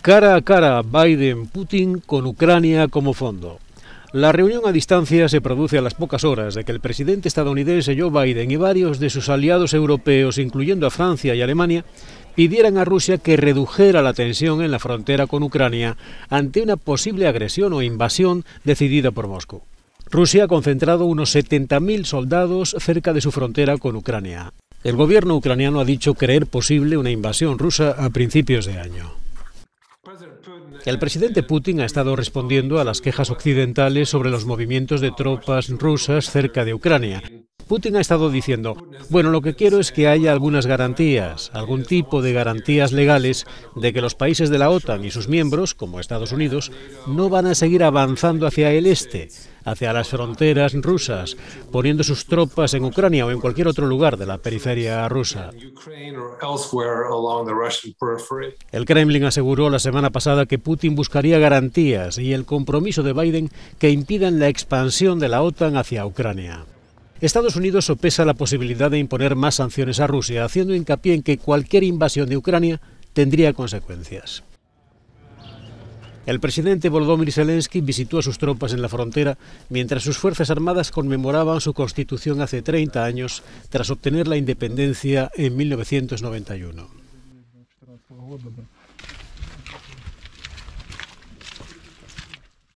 Cara a cara, Biden-Putin con Ucrania como fondo. La reunión a distancia se produce a las pocas horas de que el presidente estadounidense Joe Biden y varios de sus aliados europeos, incluyendo a Francia y Alemania, pidieran a Rusia que redujera la tensión en la frontera con Ucrania ante una posible agresión o invasión decidida por Moscú. Rusia ha concentrado unos 70.000 soldados cerca de su frontera con Ucrania. El gobierno ucraniano ha dicho creer posible una invasión rusa a principios de año. El presidente Putin ha estado respondiendo a las quejas occidentales sobre los movimientos de tropas rusas cerca de Ucrania. Putin ha estado diciendo, bueno, lo que quiero es que haya algunas garantías, algún tipo de garantías legales de que los países de la OTAN y sus miembros, como Estados Unidos, no van a seguir avanzando hacia el este, hacia las fronteras rusas, poniendo sus tropas en Ucrania o en cualquier otro lugar de la periferia rusa. El Kremlin aseguró la semana pasada que Putin buscaría garantías y el compromiso de Biden que impidan la expansión de la OTAN hacia Ucrania. Estados Unidos sopesa la posibilidad de imponer más sanciones a Rusia, haciendo hincapié en que cualquier invasión de Ucrania tendría consecuencias. El presidente Volodymyr Zelensky visitó a sus tropas en la frontera mientras sus fuerzas armadas conmemoraban su constitución hace 30 años tras obtener la independencia en 1991.